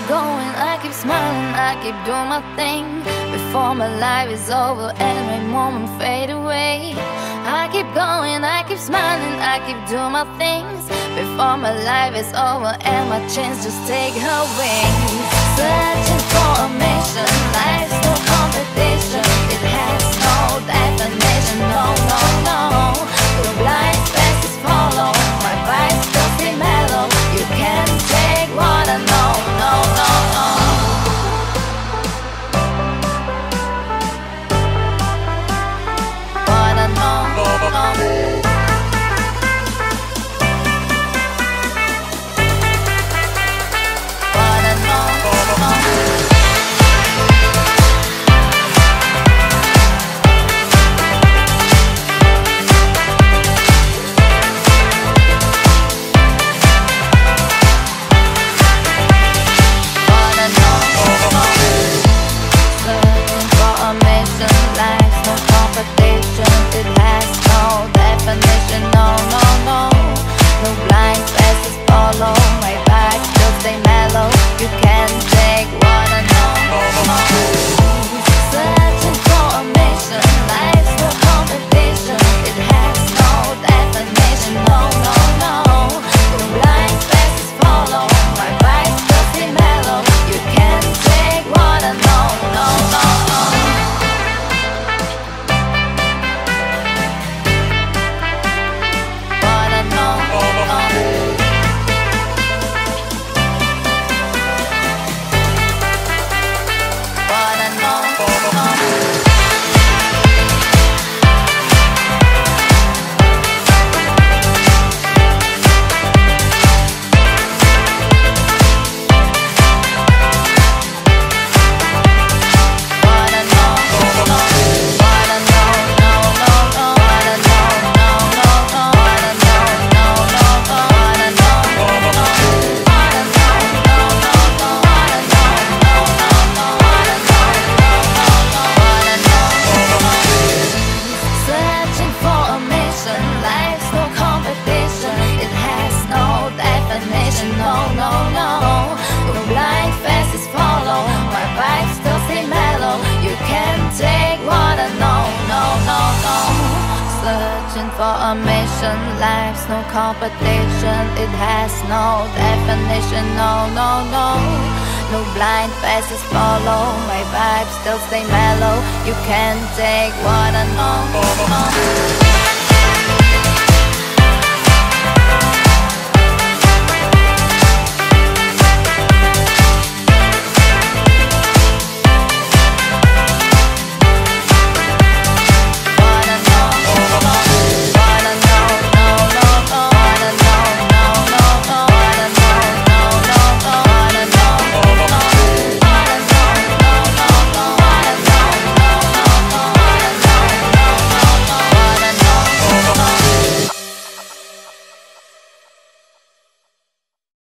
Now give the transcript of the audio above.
going, I keep smiling, I keep doing my thing before my life is over and my moment fade away. I keep going, I keep smiling, I keep doing my things before my life is over and my chance just take her wings. Searching for a mission, life's no competition, it has no definition, no, no, no. The blind faces follow, my vibes still stay mellow. You can't take what I know, no, no, no. What I know, no. Searching for a mission, life's no competition, it has no definition, no, no, no. No blind faces follow, my vibes still stay mellow. You can't take what I know.